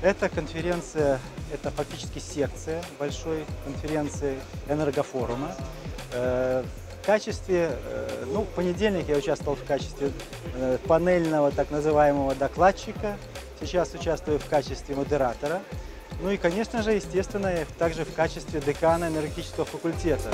Эта конференция, это фактически секция большой конференции энергофорума. В качестве, в понедельник я участвовал в качестве панельного так называемого докладчика, сейчас участвую в качестве модератора. Ну и, конечно же, естественно, я также в качестве декана энергетического факультета.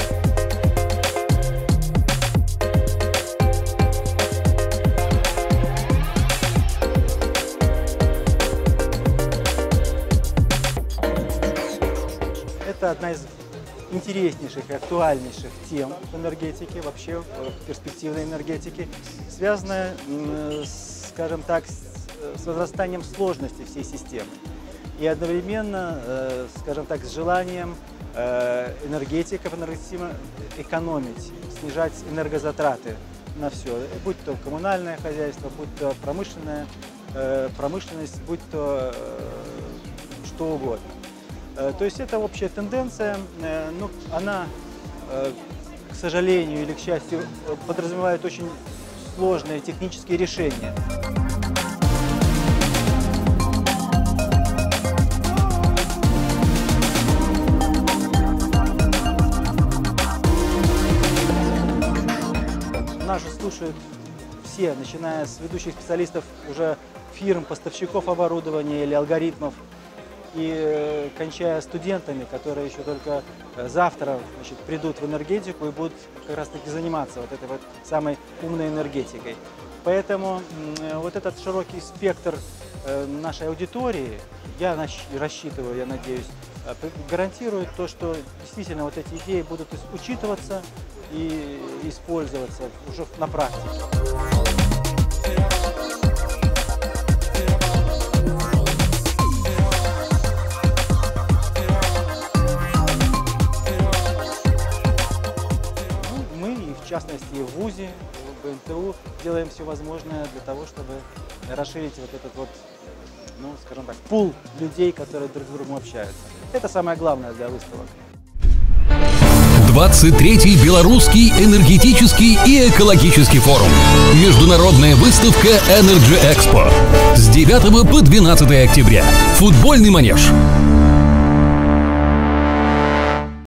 Это одна из интереснейших и актуальнейших тем в энергетике, вообще в перспективной энергетике, связанная, скажем так, с возрастанием сложности всей системы и одновременно, скажем так, с желанием энергетиков, энергосистемы экономить, снижать энергозатраты на все, будь то коммунальное хозяйство, будь то промышленность, будь то что угодно. То есть это общая тенденция, но она, к сожалению или к счастью, подразумевает очень сложные технические решения. Нас же слушают все, начиная с ведущих специалистов уже фирм, поставщиков оборудования или алгоритмов, и кончая студентами, которые еще только завтра, значит, придут в энергетику и будут как раз таки заниматься вот этой вот самой умной энергетикой. Поэтому вот этот широкий спектр нашей аудитории, я рассчитываю, я надеюсь, гарантирует то, что действительно вот эти идеи будут учитываться и использоваться уже на практике. В частности, в ВУЗе, в НТУ делаем все возможное для того, чтобы расширить вот этот вот, скажем так, пул людей, которые друг с другом общаются. Это самое главное для выставок. 23-й Белорусский энергетический и экологический форум. Международная выставка Energy Expo. С 9 по 12 октября. Футбольный манеж.